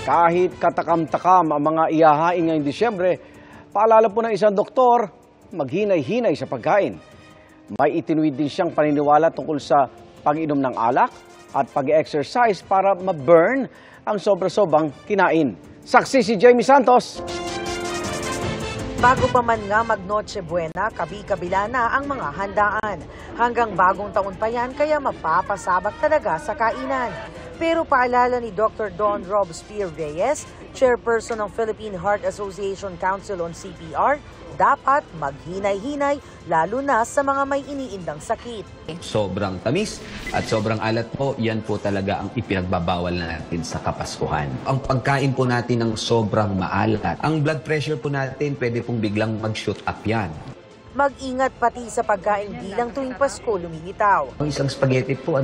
Kahit katakam-takam ang mga ihahain ngayong Disyembre, paalala po ng isang doktor, maghinay-hinay sa pagkain. May itinuwid din siyang paniniwala tungkol sa pag-inom ng alak at pag-exercise para ma-burn ang sobra-sobrang kinain. Saksi si Jamie Santos. Bago pa man nga mag-Noche Buena, kabi-kabila na ang mga handaan. Hanggang bagong taon pa yan, kaya mapapasabak talaga sa kainan. Pero paalala ni Dr. Don Robespierre Reyes, chairperson ng Philippine Heart Association Council on CPR, dapat maghinay-hinay lalo na sa mga may iniindang sakit. Sobrang tamis at sobrang alat po, yan po talaga ang ipinagbabawal natin sa Kapaskuhan. Ang pagkain po natin ng sobrang maalat, ang blood pressure po natin pwede pong biglang mag-shoot up yan. Mag-ingat pati sa pagkain bilang tuwing Pasko lumilitaw. Ang isang spaghetti po,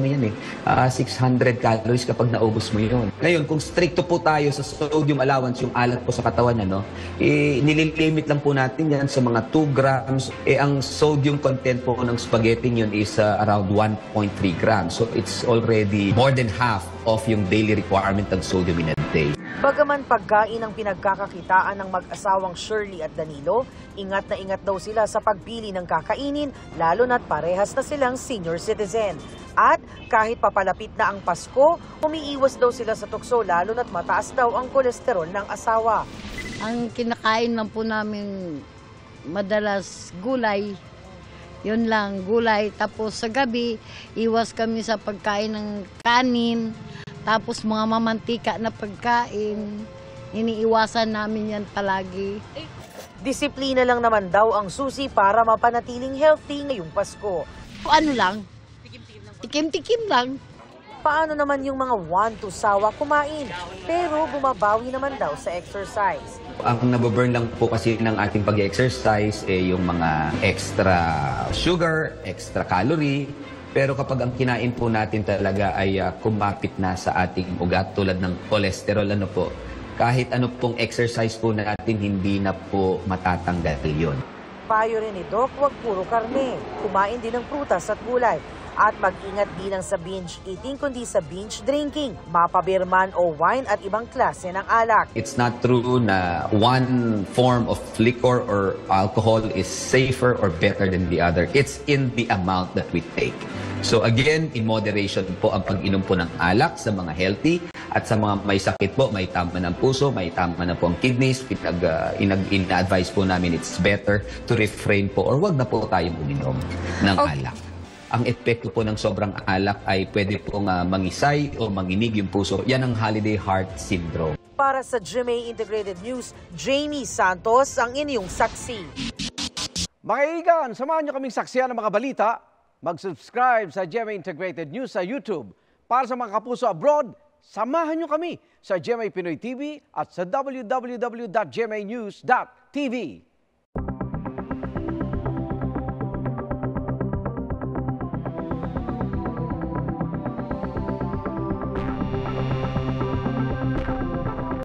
600 calories kapag naubos mo yun. Ngayon, kung stricto po tayo sa sodium allowance, yung alat po sa katawan, nililimit lang po natin yan sa mga 2 grams. Ang sodium content po ng spaghetti yun is around 1.3 grams. So it's already more than half of yung daily requirement ng sodium in a day. Bagaman pagkain ang pinagkakakitaan ng mag-asawang Shirley at Danilo, ingat na ingat daw sila sa pagpili ng kakainin, lalo na't parehas na silang senior citizen. At kahit papalapit na ang Pasko, umiiwas daw sila sa tukso, lalo na't mataas daw ang kolesterol ng asawa. Ang kinakain lang po namin madalas gulay. Yun lang, gulay. Tapos sa gabi, iwas kami sa pagkain ng kanin. Tapos mga mamantika na pagkain, iniiwasan namin yan palagi. Disiplina lang naman daw ang susi para mapanatiling healthy ngayong Pasko. Ano lang? Tikim-tikim lang. Paano naman yung mga want to sawa kumain, pero bumabawi naman daw sa exercise? Ang nababurn lang po kasi ng ating pag-exercise yung mga extra sugar, extra calorie. Pero kapag ang kinain po natin talaga ay kumapit na sa ating ugat tulad ng cholesterol, kahit ano pong exercise po natin, hindi na po matatanggal yun. Payo rin ni Doc, huwag puro karne. Kumain din ng prutas at gulay. At mag-ingat din lang sa binge eating kundi sa binge drinking, mapabirman o wine at ibang klase ng alak. It's not true na one form of liquor or alcohol is safer or better than the other. It's in the amount that we take. So again, in moderation po ang pag-inom po ng alak sa mga healthy at sa mga may sakit po, may tama ng puso, may tama na po ang kidneys. Ina-advise po namin it's better to refrain po or wag na po tayong uminom ng alak. Ang epekto po ng sobrang alak ay pwede pong mangisay o manginig yung puso. Yan ang holiday heart syndrome. Para sa GMA Integrated News, Jamie Santos ang inyong saksi. Mga kaibigan, samahan nyo kaming saksiyan ng mga balita. Mag-subscribe sa GMA Integrated News sa YouTube. Para sa mga kapuso abroad, samahan nyo kami sa GMA Pinoy TV at sa www.gmanews.tv.